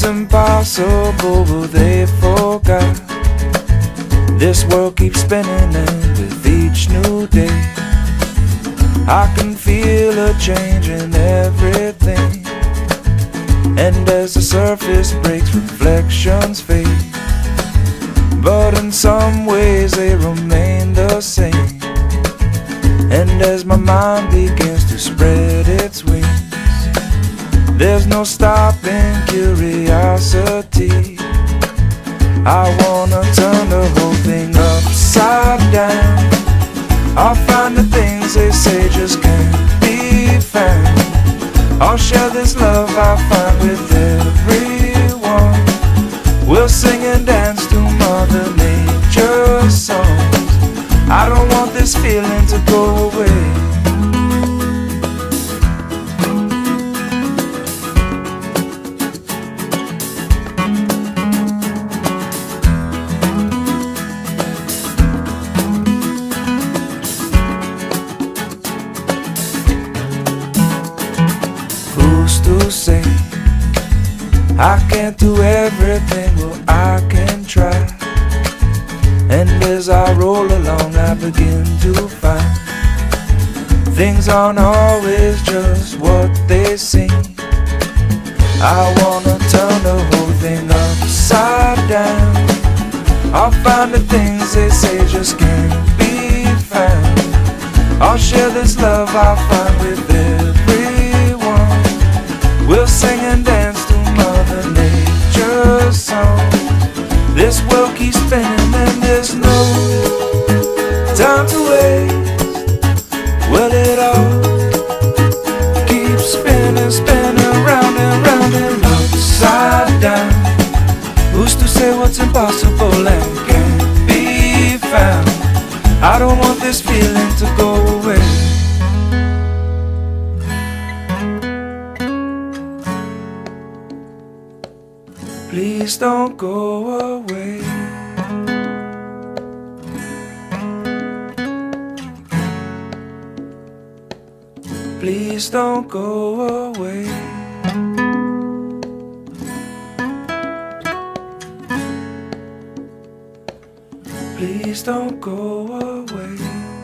impossible, but they forgot. This world keeps spinning, and with each new day I can feel a change in everything. And as the surface breaks, reflections fade, but in some ways they remain the same. And as my mind begins to spread its wings, there's no stopping curiosity. I wanna turn the whole thing upside down. I'll find the things they say just can't be found. I'll share this love I find with everyone. We'll sing and dance to Mother Nature's songs. I don't want this feeling to go away. Who's to say I can't do everything? Well, I can try. And as I roll along, I begin to find things aren't always just what they seem. I wanna turn the whole thing upside down. I'll find the things they say just can't be found. I'll share this love I find with everyone. We'll sing and dance to Mother Nature's song. This world keeps spinning and there's no time to waste. Well, it all keeps spinning, spinning round and round and upside down. Who's to say what's impossible and can't be found? I don't want this feeling to go away. Please don't go away. Please don't go away. Please don't go away.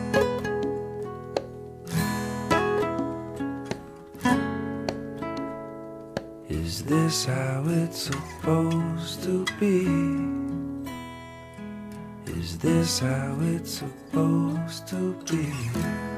Is this how it's supposed to be? Is this how it's supposed to be?